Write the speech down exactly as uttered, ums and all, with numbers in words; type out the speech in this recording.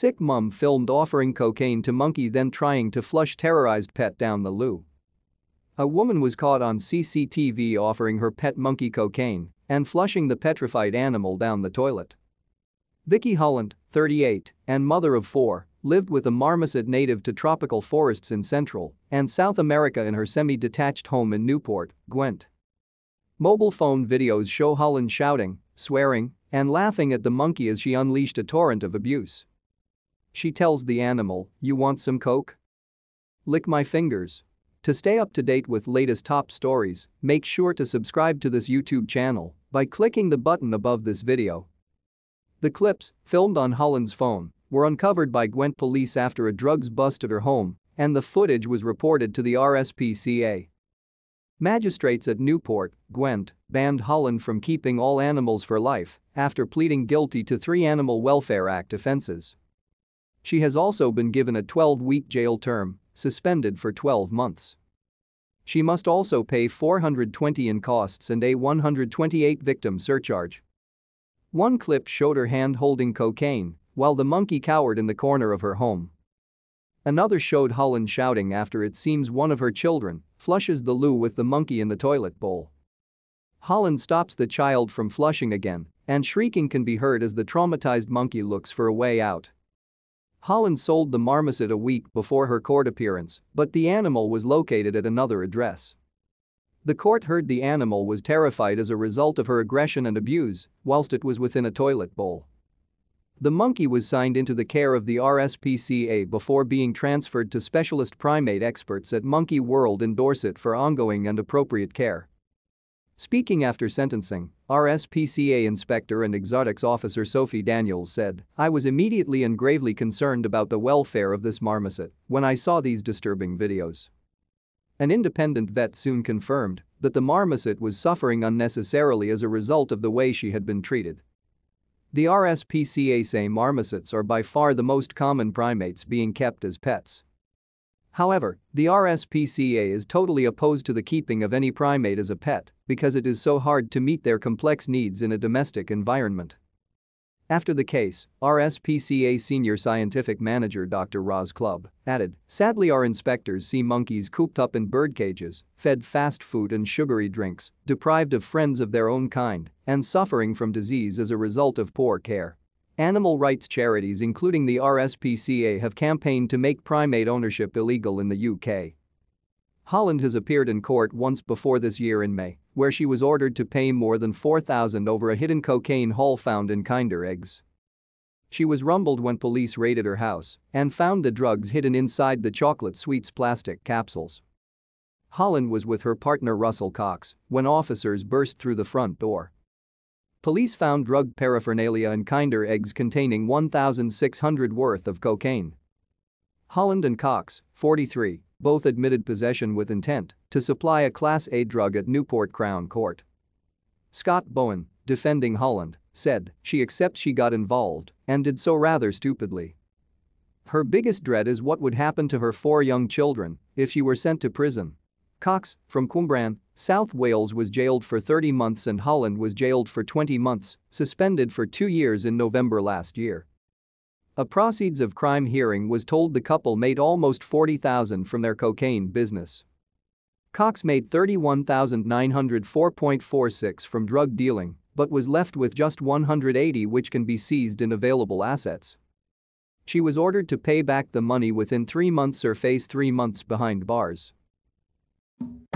Sick mum filmed offering cocaine to monkey then trying to flush terrorized pet down the loo. A woman was caught on C C T V offering her pet monkey cocaine and flushing the petrified animal down the toilet. Vicki Holland, thirty-eight, and mother of four, lived with a marmoset native to tropical forests in Central and South America in her semi-detached home in Newport, Gwent. Mobile phone videos show Holland shouting, swearing, and laughing at the monkey as she unleashed a torrent of abuse. She tells the animal, "You want some coke? Lick my fingers." To stay up to date with latest top stories, make sure to subscribe to this YouTube channel by clicking the button above this video. The clips, filmed on Holland's phone, were uncovered by Gwent police after a drugs bust at her home, and the footage was reported to the R S P C A. Magistrates at Newport, Gwent, banned Holland from keeping all animals for life after pleading guilty to three Animal Welfare Act offences. She has also been given a twelve-week jail term, suspended for twelve months. She must also pay four hundred twenty in costs and a one hundred twenty-eight victim surcharge. One clip showed her hand holding cocaine while the monkey cowered in the corner of her home. Another showed Holland shouting after it seems one of her children flushes the loo with the monkey in the toilet bowl. Holland stops the child from flushing again, and shrieking can be heard as the traumatized monkey looks for a way out. Holland sold the marmoset a week before her court appearance, but the animal was located at another address. The court heard the animal was terrified as a result of her aggression and abuse whilst it was within a toilet bowl. The monkey was signed into the care of the R S P C A before being transferred to specialist primate experts at Monkey World in Dorset for ongoing and appropriate care. Speaking after sentencing, R S P C A Inspector and Exotics Officer Sophie Daniels said, "I was immediately and gravely concerned about the welfare of this marmoset when I saw these disturbing videos." An independent vet soon confirmed that the marmoset was suffering unnecessarily as a result of the way she had been treated. The R S P C A say marmosets are by far the most common primates being kept as pets. However, the R S P C A is totally opposed to the keeping of any primate as a pet because it is so hard to meet their complex needs in a domestic environment. After the case, R S P C A Senior Scientific Manager Doctor Roz Clubb added, "Sadly, our inspectors see monkeys cooped up in bird cages, fed fast food and sugary drinks, deprived of friends of their own kind, and suffering from disease as a result of poor care." Animal rights charities including the R S P C A have campaigned to make primate ownership illegal in the U K. Holland has appeared in court once before this year in May, where she was ordered to pay more than four thousand dollars over a hidden cocaine haul found in Kinder eggs. She was rumbled when police raided her house and found the drugs hidden inside the chocolate sweets plastic capsules. Holland was with her partner Russell Cox when officers burst through the front door. Police found drug paraphernalia in Kinder eggs containing one thousand six hundred dollars worth of cocaine. Holland and Cox, forty-three, both admitted possession with intent to supply a Class A drug at Newport Crown Court. Scott Bowen, defending Holland, said she accepts she got involved and did so rather stupidly. Her biggest dread is what would happen to her four young children if she were sent to prison. Cox, from Cwmbran, South Wales, was jailed for thirty months and Holland was jailed for twenty months, suspended for two years in November last year. A proceeds of crime hearing was told the couple made almost forty thousand dollars from their cocaine business. Cox made thirty-one thousand nine hundred four point four six from drug dealing but was left with just one hundred eighty which can be seized in available assets. She was ordered to pay back the money within three months or face three months behind bars.